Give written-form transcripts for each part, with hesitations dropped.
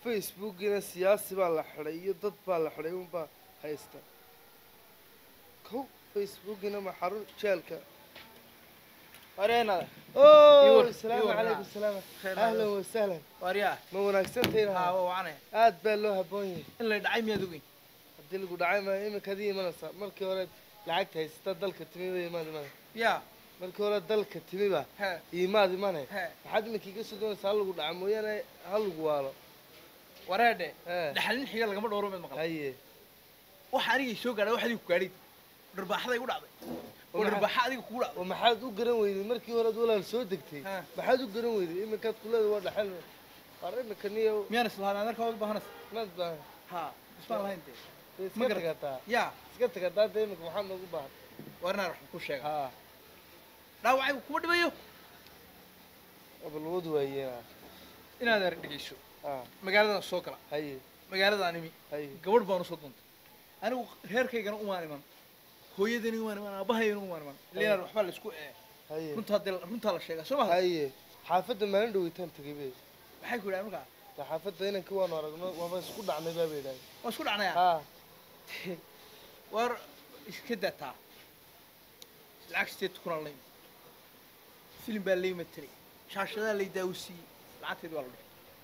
facebookina siyaasi baa la xidhay iyo dad baa la xidhay unbaa haysta kow facebookina ma xarun jeelka wareena السلام عليكم السلام اهلا وسهلا واريا ما wanaagsantahay ها وعنه aad baa loo haboon yahay in la dhacay miyaad ogeen hadii lagu dhacay ma imikadii imanaysa markii hore lacagta haysta dalka timiba imaad ya markii hore dalka timiba imaad waxaad iminkii ka soo doonaysaa lagu dhaca mooyaane hal lagu waalo wareede dhaxalin xiga lagama dhowro mid maqal haye waxa aniga soo gaaray waxa ku gaadhay dharbaaxday u dhacday dharbaaxa adiga ku dhacday maxaad u garan weyday markii hore walaal soo degtay maxaad u garan weyday iminkaad kuleeda waa dhaxal arrinka niyo miyaan islaana markaa u baahanas mad baa ha isma lahaynte ma garagataa ya iska tagataa iminka waxaan ugu baahan warna wax ku sheeg ha dhaawacay kuma dhibayo abalwad waayeen inaad ar dhigeyso magaalada soo kala haye magaalada animi gabadh baan soo doontay anigu reerkaygana u maaniman hooyadani u maaniman aabahayna u maaniman leeyahay waxba la isku haye runta la sheega soo ma haye xaafadda maalin dhawitaan tagay bay waxay ku yiraahdeen markaa xaafadda inankii waan aragno waaba isku dhacnay baa beeday waa isku dhacnay ha war iska dataa lacagteed kuna leey film baa leey matri shaashada leey daawsi lacagteed waa la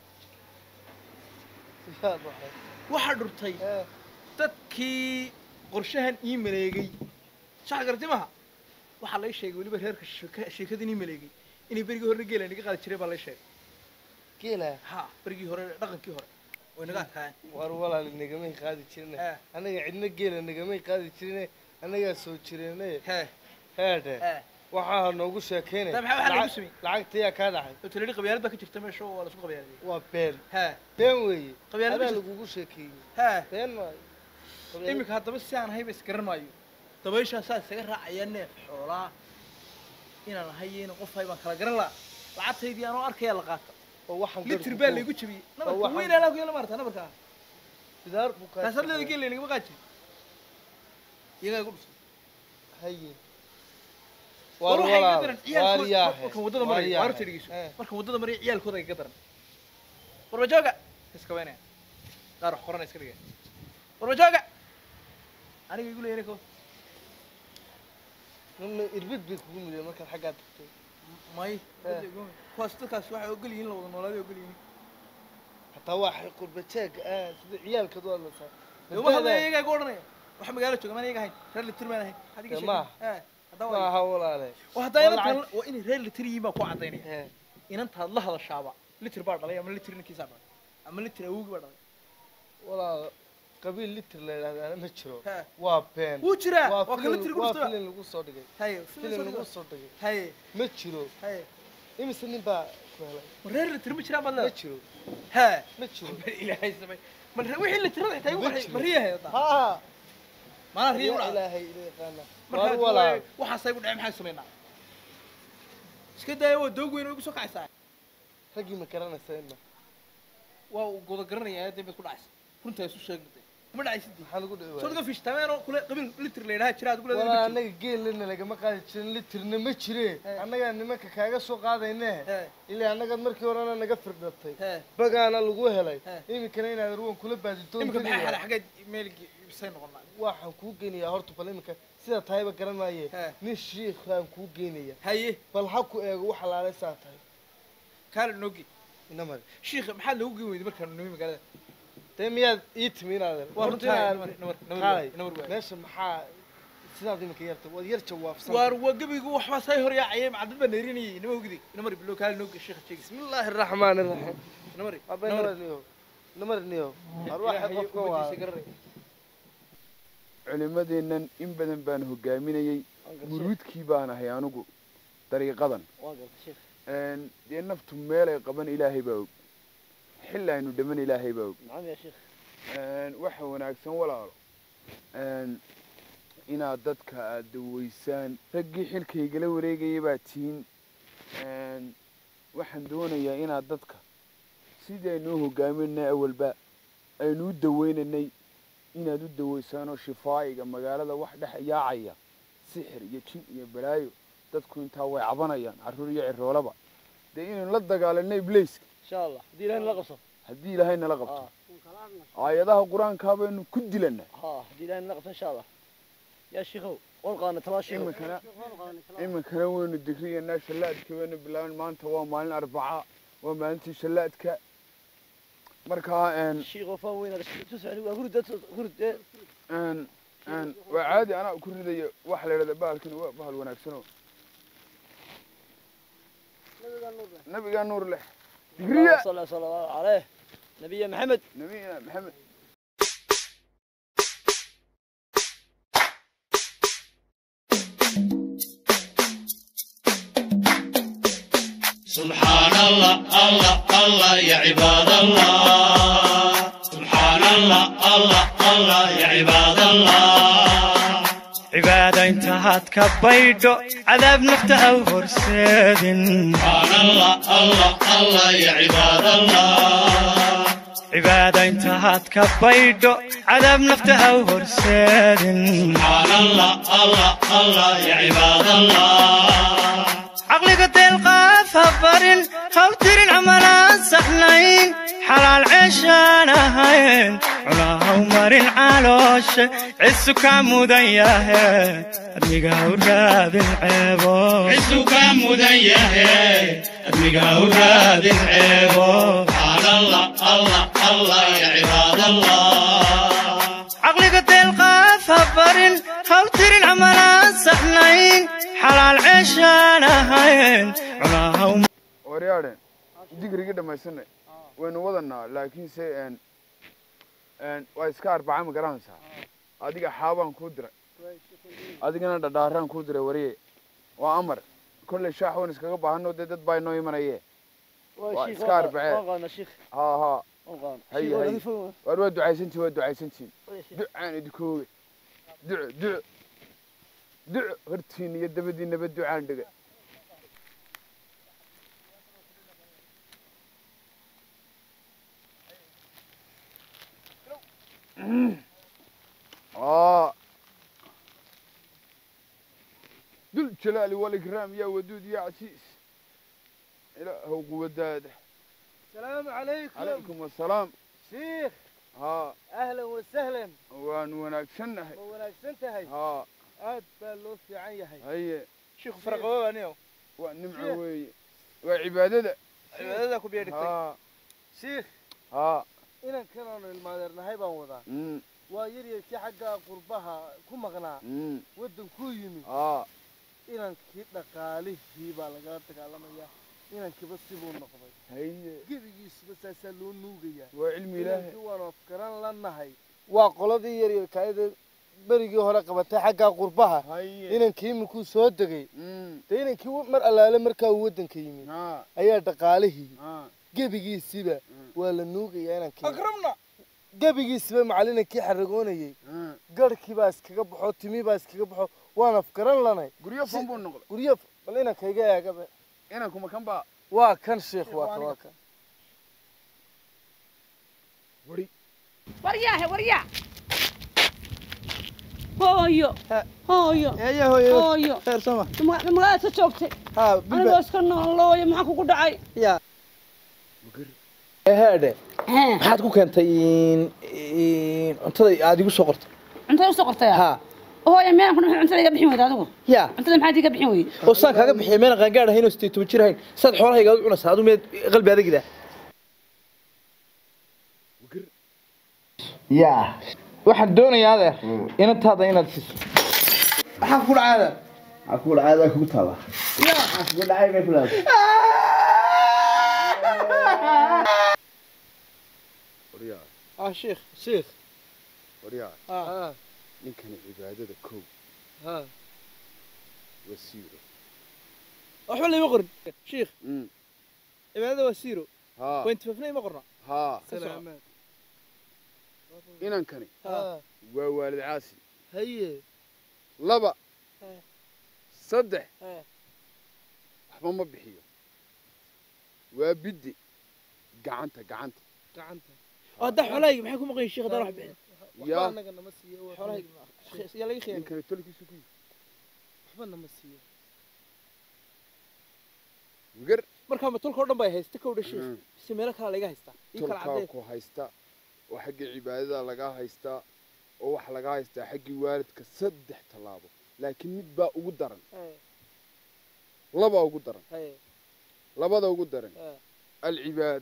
waxa dhurtay dadkii qorshahan email-eegay shax gartimaha waxa la sheegay waliba reerka shirkadii email-eegay inay berigi hore geelan iga qaadi jiray baa la sheegay geela ha berigi hore dhaqankii hore way naga tahay war walaal nagamay qaadi jirnay anaga cidna geela nagamay qaadi jirnay anaga soo jirnay heede waxaa noogu sheekeynay lacagta yaa ka dhacay taleeri qabyaalad baa ka jirta meesha oo la isku qabyaalay waa been been weeye qabyaalad lagu sheekeeyay been ma imika hadaba si aan hayba iskaran maayo dabaysha saas isaga raacayaan neef xoolaa inaan hayeen qof hay baan kala garan la lacagtaydii aan arkaya la qaato oo waxaan litir baa la igu jabiyay nabarka weyn la ku yeelo marta nabarka sidaar bukaa taasar leeyahay geelay laga qaaji iyaga ugu dhufay haye marka wadada maray waarta dhigiso marka wadada maray ciyaalkooda ay ka daran warbajooga iska weynaa qaar qoran iska dhigay warbajooga aniga igu leeyahay ko nima irbid bay kugu milay marka xagga tagtay may kuwaas waxay ogol yihiin la wada nooladay ogol yihiin hataa waa qurbajeeg sida ciyaalka doo la saa ma iyaga goornay waxa magaalo jooga ma iyaga hayn reer litir ma lahayn hadiga sheegay ما هؤلاء وهذا أنا وإني ريل لتري ما قاعد عطيني إن أنت هذا الشعب لتر بعد عليه أما لتر نكيس عباد أما لتر أوج بعد ولا قبيل لتر لا أنا متشرو وابين وشرا وكل لتر قصة فيلم القصة دقيق هاي فيلم القصة دقيق هاي متشرو هاي إيه سنين با ريل لتر متشرا بالله متشرو ها متشرو إلهي سبحان من وين اللي ترى تايو مريه هذا ها ما ريه ولا إلهي إلهي خانا ولا وحاسة يقول عم حاسة منا إيش كده هو دوغو إنه يقصق عيسى رجي مكرنا سيدنا وقول قرني يا دي بتقول عيسى كنت يسوع شيء قلت ما عيسى حنا نقول شو تقول فيش تمام كل قبل لتر ليلها شراء تقول ولا أنا جيل لنا لقى ما قاعد شن لتر نمشري أنا يعني ما كحاجة سوق هذا هنا اللي أنا قد مركي ورانا نقفر دتي بقى أنا لقوه هلاي إيه مكانين نروح كل بعد تون يمكن بحال حاجة مالك بسين والله waxaan ku geenayaa horta balimka sida tahayba garanaaye nin sheekh aan ku geenayaa haye bal ha ku eego wax laalay saatay kala nogi inama sheekh maxaa lagu geen weyday markaan noomi magaalada teemiyaad ii timiinaadeen war meesha maxaa sidaad imika yarta wad yar jawaabsan war wagabigu waxba say hor yaacay macdad baan neerinayay inama ogdi inama bilo kala nogi sheekh jeeg bismillaahir rahmaanir rahiim inama namarniyo arwaax qofka waa culimadeennan in badan baan hogaaminayay muruudkii baan ahay anigu dariiqadan dee naftu meelay qaban ilaahay baa og xil aynu dhiman ilaahay baa og waxa wanaagsan walaalo inaad dadka aad daweysaan raggii xilkaygala wareegaya baa tihiin waxaan doonayaa inaad dadka sidii aynuu hogaaminay awalba aynuu daweynanay inaad u daweysaan oo shifaa'iga magaalada wax dhex yaacaya sixir iyo jin iyo balaayo dadku intaa way cabanayaan carruur iyo ciroolaba dee inaynu la dagaalanno ibliiska insha allah haddii ilaahay nala qabso haddii ilaahay nala qabto aayadaha qur-aankaa baynu ku dilana haddii ilaahay nala qabto insha allah yaa shiikow waan qaadnay talaa shiikow iminkana waynu digriyanaa shallaadka waynu bilaaban maanta waa maalin arbaca waa maalintii shallaadka markaa shiikow faan weynaada waa hurud waa caadi anaa ku ridayo waxa la yidhahda bahalkani waa bahal wanaagsanoo nabigaa nuur leh digriya صلى الله عليه نبي محمد nabiyina maxamed سبحان الله الله الله يا عباد الله سبحان الله الله الله يا عباد الله عبادة انتهت كبيدو عذاب نفتح وفرساد سبحان الله الله الله يا عباد الله عبادة انتهت كبيدو عذاب نفتح وفرساد سبحان الله الله الله يا عباد الله عقلك تلقى فبرن خوترين عملا سحنين حلال عيشان هين علاها ومرين عالوش عسك مديه أدميقا وراد العيبو عسك مديه أدميقا وراد العيبو سبحان الله الله الله يا عباد الله عقلك تلقى فبرن خوترين عملا سحنين حلال عيشان هين علاها waryaadhe digrigii dhammaysanay waynu wadanaa laakiinse waa iska arbaca ma garanaysaa adiga xaabaan kuu diray adigana dhadhaaraan kuu diray wariye waa amar kolley shaax wayn iskaga baahano dee dad baa inoo imanaye waa iska arbacee haa haye haye waar waa ducaysantiin ducaan idinkooge duco hortiin iyo dabadiinaba ducaan dhiga ذو الجلال والإكرام يا ودود يا عزيز إله قوة السلام عليكم. عليكم السلام شيخ. ها أهلا وسهلا. وناكسنه وناكسنتهي. ها aad baa loo fiican yahay. هي شيخ فرق وانيو ونمع وي وعبادة عبادة كبيرة ها شيخ. ها inaan kanoon ilmaadeernahay baan wadaa waa yaryarkii xagga qurbaha ku maqnaa waddankuu yimi inankii dhaqaalihii baa lagala dagaalamayaa inankiiba sibuu noqday gebigiisuba saasaa loo nuugayaa waa cilmi ilaahay waan afgaran lanahay waa qoladii yaryarkaayada berigii hore qabatay xagga qurbaha inankii iminkuu soo degay dee inankii mar allaale markaa uu waddanka yimi ayaa dhaqaalihii gebigiisiba waa la nuugayaa inankii أكرمنا gebigiisiba macallinkii xaragoonayay garhkii baa iskaga baxo timii baa iskaga baxo waan afgaran lanay guryo fan buu noqday guryo bal inankayga eegaba inankuma kan baa waa kan sheekh waa kan wari ورياه هويو هويو يا هويو هويو خير سما ما تشوفتي ها أنا بس كنا الله يا معك وقول دعي يا هذا ها maxaad ku keentay cuntada aad igu soo qortay أنت وش قرطيها ها هو يا مين كنا أنت اللي قبحين وده هذا يا أنت اللي محد يقبحين وي oo saan kaaga bixiyay meel qangaar ahayn oo 16 jir ahayn sad xoolahayga u cunaysaa adu meed qalbi adeegida ya waxaan doonayaa adeer inantaada inaad siiso waxaan ku dhacaada أقول هذا كتابة. أقول هاي مثلاً. وريا sheekh وريا ها يمكن عبادة كوب ها وسيرة waxba la ima qorin sheekh امم cibaadada waa siiro ها wayn tafafnay ma qorna ها salaamaan inankani ها waa waalid caasi haye laba saddex ها waxba ma bixiyo waa biddi gacanta gacanta hadda xoolahayga maxay ku maqan sheekh hadaan wax bixin waxba yaa anaga nama siiyo xoolahayga yaa laga khiyaan ninkani tolkiisu ku yimi waxba nama siiyo wigar markaa ma tolka oo dhan bay haysta kowdha sheekh si meelo kale laga haystaa ii kala tolkaa cadee ku haysta oo xaggii cibaadada lagaa haystaa oo waxa lagaa haystaa xaggii waalidka 3 tallaabo laakiin mid baa ugu daran laba ugu daran labada ugu daran alcibaada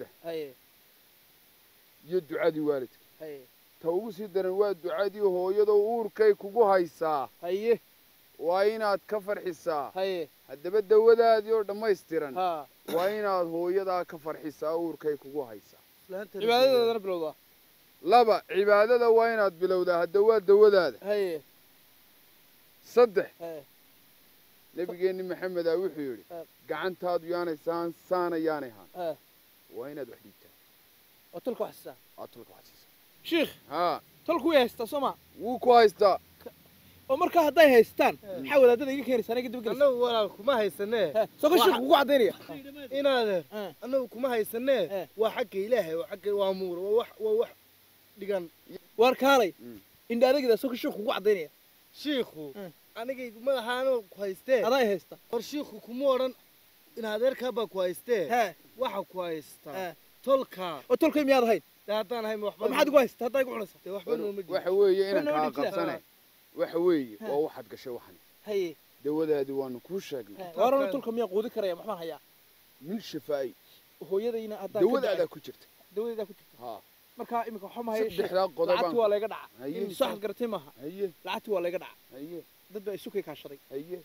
iyo ducadii waalidka ta ugu sii daran waa ducadii hooyada uurkay kugu haysaa waa inaad ka farxisaa haddaba dawadaadii oo dhammaystiran waa inaad hooyadaa ka farxisaa uurkay kugu haysaa cibaadadeedana bilowdaa laba cibaadada waa inaad bilowdaa hadda waa dawadaada saddex nabigeenni maxamed wuxuu yidhi gacantaadu yaanay saana yaanay haan waa inaad wax dhiibtaa oo tolka wax siisaa aad tolka wax siisaa sheekh haa tolku way haystaa soo ma wuu ku haystaa oo markaa hadday haystaan maxaa wadaadada iga keenaysaa aniga dib galay annagu walaal kuma haysanee soo ka sheekh kugu cadaynaya inaadeer annagu kuma haysanee waa xagga ilaahay waa xagga waa muur waa wax dhigan waar kaalay indha adagida soo ka sheekh kugu cadaynaya shiikhu anigay madaxaana ku haystee aday haysta hor shiikhu kuma odhan in adeerkaa baa ku haystee waxa ku haystaa tolkaa oo tolkay miyaad ahayd haddaan ahayn waxba maxaad igu haystaa haddaa igu cunaysaa dee waxba nooma jiro waxa weeye inaan kaa qabsanay waxa weeye waa waxaad gashay waxan haye dawadaadii waanu kuu sheegnay waarana tolka miyaa quudi karaya maxaan hayaa min shafaa'i hooyadayna haddaa dawadaadaa ku jirta dawadeedaa ku jirta haa markaa iminka waxba ma hayo saddexdaa qodob lacagti waa layga dhaca haye saxad garatay maaha haye lacagti waa layga dhaca haye dad baa isukay kaashaday haye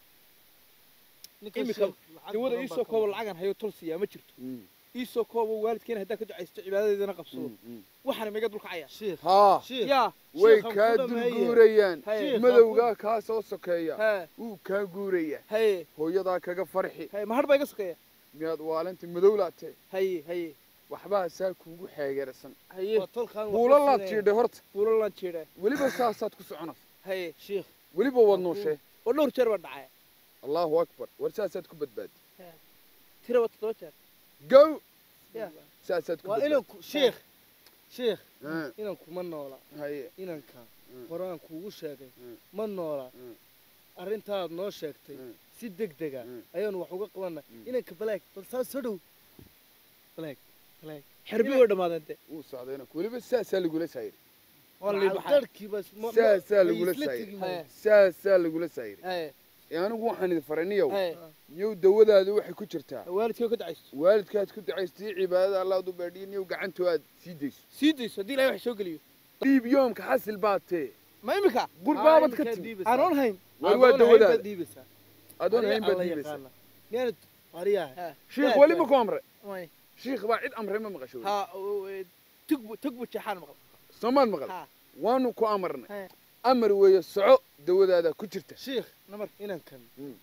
iminka dawada iisoo koobo lacagan hayo tol siiyaa ma jirto iisoo koobo waalidkeena haddaa ka ducaysto cibaadadeedana qabsado waxaana maiga dulkacaya haa yaa way kaa dulguurayaan madowgaa kaa soo sokeeya wuu kaa guuraya haye hooyadaa kaga farxi haye mahadh baa iga sokeeya miyaad waalinta madow laatee haye haye waxbaa saa kuugu xeegeersan haye buulo laad jiidhay horta buulo laad jiidhay weliba saasaad ku soconaysa haye sheekh weliba waad nooshee oo dhowr jeer baa dhacaya allahu akbar war saasaad ku badbaadi tira waa 7 jeer gow saasaad ku waa badbaadi inanku sheekh inan kuma noola haye inanka horaan kuugu sheegay ma noola arrintaad noo sheegtay si degdega ayaanu wax uga qabanay inanka balaag bal saa soo dhow balaag xirbi way dhamaadeen te wuu socdayna weliba saasaa lagula saayiri waa la baxay darkiiba saasaa lagula saayiri saasaa lagula saayiri haye anigu waxaan idin faraniyow yow dawadaadu waxay ku jirtaa waalidkay ka ducaysto waalidkaad ku ducaystay cibaadada allaad u baadhiyin yow gacantoo aad sii dayso haddii ilaahay wax soo geliyo dhiib yoomka xasil baatee ma imika gurbaabad ka timi aanoon hayn waa dawadaada dhiibaysaa adoon hayn baad dhiibaysaa miyaanad qariyaha shiikh weliba ku amre shiikh baa cid amre ma maqasho ha tugbu jeexaan maqal soomaad maqal waanu ku amarnay amar weeye soco dawadaada ku jirta shiikh namar inankan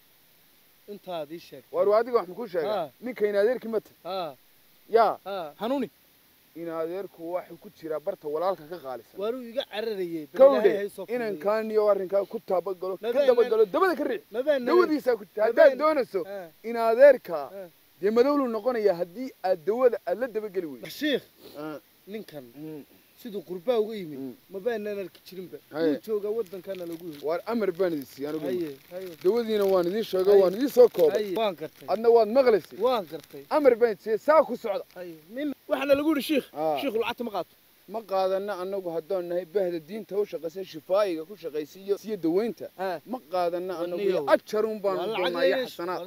intaad ii sheegtay war adiga wax makuu sheegaa ninka in adeerkii mata yaa hanuuni in adeerku waxay ku jiraa barta walaalka ka qaalisan waaruu iga cararayay kowdhe inankaan iyo arrinkaa ku taabagalo ka dabagalo dabada ka riix dawadiisaa ku jirta haddaad doonayso in adeerkaa dee madowlu noqonaya haddii aad dawada aad la dabageli weydo shiikh ninkan siduu qurbaa uga yimid mabaanaan arki jirinba wuu joogaa waddankaana lagu yiri waar amar baan idin siiyey anigu dawadiina waan idiin sheegay waan idiin soo koobay waan gartay adna waad maqlaysay waan gartay amar baan idin siiyey saa ku socda waxaana lagu yidhi shiikhu lacagta ma qaato ma qaadana anagu haddaan nahay bahda diinta u shaqaysan shifaa'iga ku shaqaysiiyo siyo daweynta ma qaadana anagu ajarun baan doonaa iyo xasanaad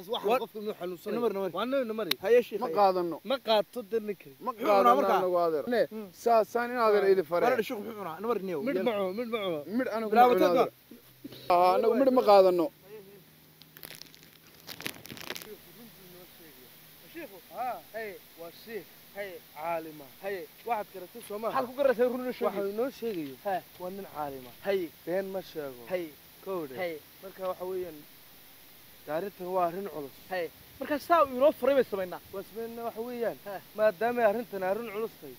ma qaadano ma qaato dadninka ma qaadano anagu adeer saasaan in adeer idin faree mid maco mid anagu mid ma qaadano waa shiikh caalima waxaad garatay soomaa maxaad ku garatay run waxa inoo sheegayo waa nin caalima been ma sheego kowdhe marka waxa weeyaan arrintan waa arrin culus markaa saa uu inoo furay bay samaynaa waa samaynaa waxa weeyaan maadaamay arrintan arrin culus tahay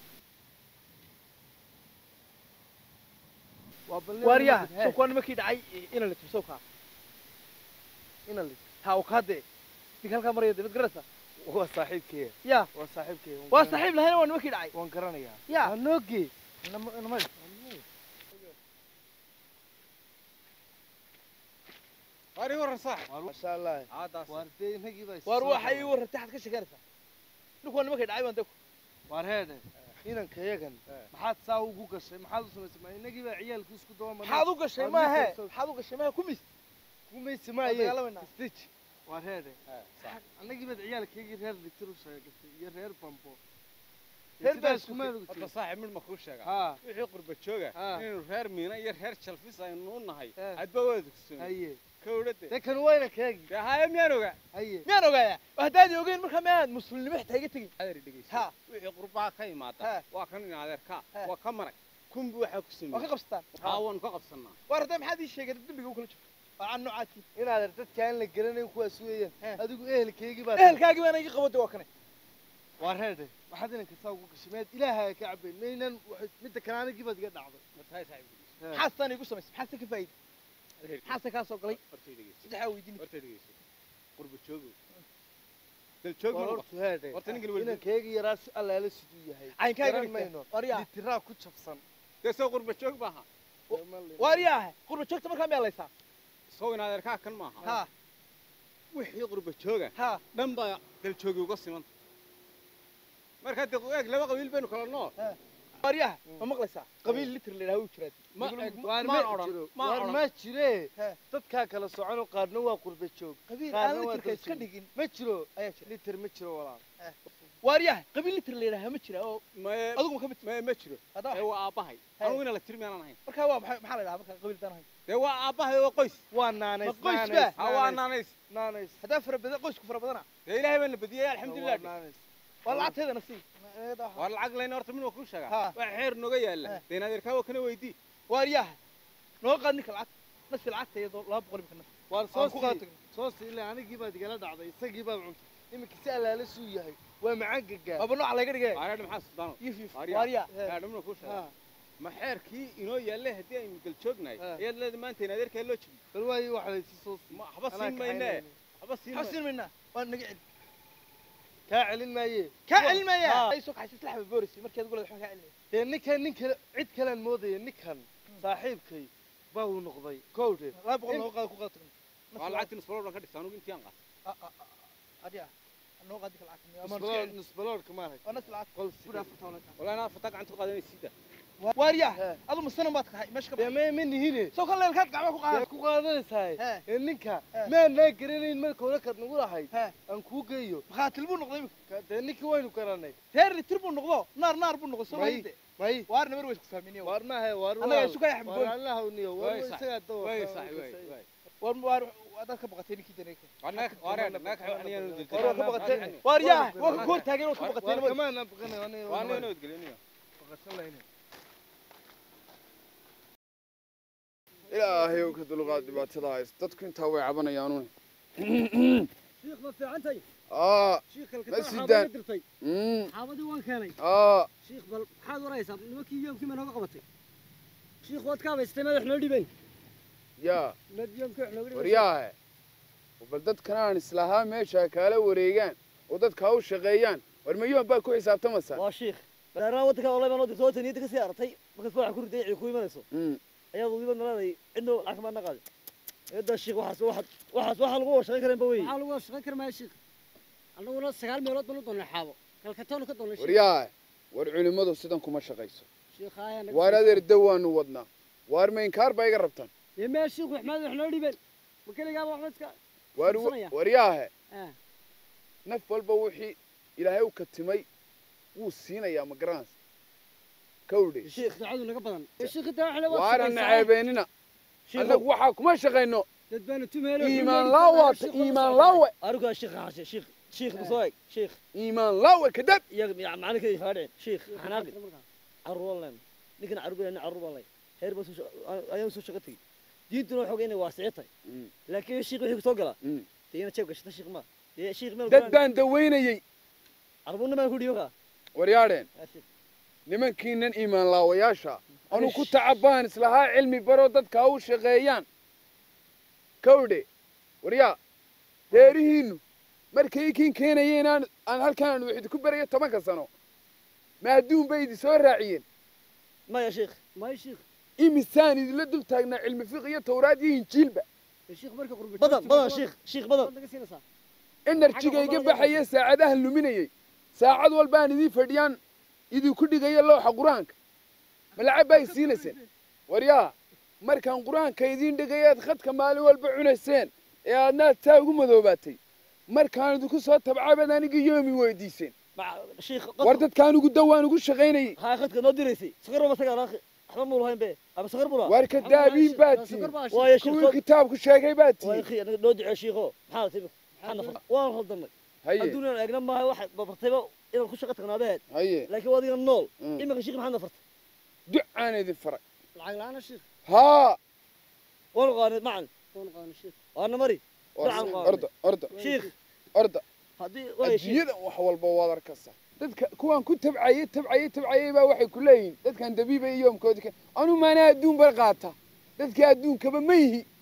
waaryaha sawkaa nimankii dhacay ina litir sawkaa ina litir ha ukaadee ninka halkaa maraya dee mid garanaysaa waa saaxiibkee ya waa saaxiibkee waa saaxiib lahayna waa nimankii dhacay waan garanayaa ya anoogee waari waran saax masha allah waar dee inagii baa waar waxay ii warrantay xad ka sheeganaysaa ninkuwa nimankay dhacay baan dadku waar heedhe inankayagan maxaad saa ugu gashay maxaad u samaysay ma inagii baa ciyaalkii isku daba marnay maxaad u gashay maahe maxaad u gashay maahe kumis kumaysi maaye stitch waar heedhe anagii baad ciyaalkaygii reer dictor u sheegatay iyo reer bambo reer baa isku meel ugu horta saaxiib mid ma kuu sheegaa wixii qurba jooga inaynu reer miina iyo reer jalfis aynu u nahay adba waad ogsoon haye kawdhade de kan wayna kaagi haye miyaan ogaa haye miyaan ogaaya haddaad ogeyn markaa miyaad muslimnimo xitaa iga tegin adeer dhegeysa wixii qurbaa ka imaada waa kan in adeerka waa ka marag kunbi waxaa ku sameeyey waa ka qabsataan haawan ka qabsanaa war hadda maxaad ii sheegay dambiga u kala jiro waa aan noocaati inaad dadka aan la garanayn kuwaas weeyaan adigu ehelkaygii baa ehelkaagii baana iga qabada waa kane waar heedhe waxaad inanka saa ugu gashay meed ilaahay ka cabayn maynan midda kale anigii baad iga dhacday maxaastaan igu samaysay maxaasta ka faa'iiday maxaasta kaa soo galay saddexaa weydiin horta dhegeyso qurba joogo dal joog ma horta heedhe horta ninka weli inankaygii yaraa si allaala siduu yahay caynkaaga mayno litiraa ku jabsan dee soo qurba joog maaha waariyaahe qurba joogta markaa miyaa laysaa soo in adeerkaa kan maaha ha wixii qurba jooga ha dhan baa dal joogi uga simanta marka dee eeg laba qabiil baynu kala noo waariyaahe ma maqlaysaa qabiil litir la yidhaha wuu jiraa waar ma jire dadkaa kala socono qaarna waa qurba joog qabiil aan litirka iska dhigin ma jiro ayaa jira liter ma jiro walaal waariyaahe qabiil litir la yidhaha ma jira oo adigu ma ka mid ma jiro ee waa aabbahay anigu ina la tiri miyaanan ahayn markaa waa maxaa la yidhaha markaa qabiil daan ahayn dee waa aabbahay waa qoys waa naanays waa naanays naanays haddaa fara badan qoysku fara badana dee ilaahay baan la badiyay alxamdulilah waa lacagteeda nasiib waa lacag layna horta min waa kuu sheegaa waa xeer nooga yaalla deen adeerkaa waa kana weydii waariyaahe noo qaad ninka lacag nasi lacagta iyadoo 200 imika nasi waar soo sii ilaa anigii baad igala dhacday isagii baad cuntay iminka si allaala suu yahay waa macangagaa baba nooca laga dhigay areer maxaa sudano waariya dhammuna kuu sheegaa ma xeerkii inoo yaallay haddii aynu dal joognahay ayaad leedahay maanta in adeerkaa loo jibi bal waayi wax laysi soo waxba siin maynee waxba siin maynaa waa naga celi kaa celin maaye kaa celin maaya ay soo kaxaysid laxba boorisi markaad gulad waxba kaa celin dee ninkan nin kale cid kalean moodaya ninkan saaxiibkay baa uu noqday kowdhe 200 noo qaad ku qaad waa lacagtii nusbaloor baan ka dhigtay anugu intii aan qaatay adiga noo qaad ka lacag nusbaloorka maarag waa nas lacag qol buda farta walaana fata gacanta ku qaadanay siida waariya adu masana baad ka hay meesha ka ma nihine soo kan leelkaad gacmaha ku qaadanaysaa ee ninka ma naa garanayn marka hore kad nagu lahayd aan kuu geeyo maxaatil buu noqday dee ninkii waynu garanay reer litir buu noqdo naar buu noqdo soo may waar nabar way isku fahminay waar ma hay waar anaga isu ka yaxmid waar allah uniyo waar isaga dawo way waar dad ka baqatay ninkii dareeka waar aniyaan u diltay waar ka baqatay waar yaa waa ka hor taagan oo ka baqatay kama na baqanay waa inoo gelinayo baqashan layna ilaahay oo ka dulqaad dhibaatada haysta dadku intaa way cabanayaan شيخ ما في عنتي شيخ الكتاب درتي حافظي وين كاني شيخ بل حاد وريس نمكي يوم كيما نوقع قبتي شيخ واد كابا استمد احنا ديبين يا نديوم كحنا ورياه وبلدت كان اسلها ميشا كالا وريغان وددka u shaqeeyaan war mayo baa ku xisaabtamasa waa sheekh daraawada والله ما نودي صوتني دك سيارتي markaad wax ku riday ku imanayso ayadu diban naladay cidno lacag ma naqaad هذا الشيخ واحد لغو شغل كريم بوي واحد لغو شغل كريم يا شيخ أنا ولا سجال ميلاد بنو نحاو كالكتون كتون الشيخ ورياه والعلماء sidaan kuma shaqeyso شيخ هاي waradeer dawaan wadna war ma inkar bay iga rabtaan يا شيخ احمد احنا dhiben وكل جاب احمد ورياه naf walba wixii ilaahay u katimay wuu siinayaa ma garanas kawdhe sheekh daacadu naga badan sheekh daacada waa naceebeynina anagu waxa kuma shaqeyno dadbaanu tumeelo iimaan laawe aruga sheekh haashe sheekh musoy sheekh iimaan laawe kadab iyaga macna ka faadeen sheekh xanaaqi arwallan ninkana arugana arwalay heer bas ayaan soo shaqatay diintuna waxa inay waasictay laakiin sheekh wixii soo gala deena jeeb gashta sheekh ma sheekh meel dad baan daweynayay arbuna ma ku dhiiba waryaadeen nimankiinan iimaan laawayaasha anu ku tacabaan islahaa cilmi baro dadka u shaqeeyaan kawdhe waryaa deerihiinu markay kiin keenayeen aan halkaan wixii ku barayo 10 sano ma aduun bay idin soo raaciyeen ma ya sheekh imisaan idin dul taagnaa cilmi fiqh iyo tawraad iyo injiilba sheekh marka qurbo badan sheekh badan energy-ga iga baxaya saacadaha luminayay saacad walbaan idin fadhiyaan idinku dhigaya looxa qur-aanka malacab baa isiinayseen waryaa markaan qur-aanka idiin dhigayaad khadka maalin walba cunayseen ee aadnaad taa ugu madoobaatay markaan idinku soo tabcabaad aniga yoomi weydiiseen war dadkaan ugu dawaan ugu shaqaynayay ها خدك نودريسي صغر ما صغر اخي احنا مو لهين به ابي صغر بلا war kadaabiin baati وايا شيخ kuwii kitaabku sheegay baati وايا اخي انا نودع شيخو maxaa tibi xana fad waan khaldamay adduuna eegna ma wax babartayba inaan ku shaqo tagnaadeen laakiin wadiga nool imika sheekh maxamed farta ducaan idin faray lacag la'aan sheekh ها والله معن sheekh وانا مري orda sheekh orda hadii way sheekh adduunyada wax walba waad arkaysaa dadka kuwan ku tabcayay baa waxay ku leeyihiin dadkan dabiiba iyo yoomkoodii anu maana adduun bar qaata dadka adduunkaba ma yihi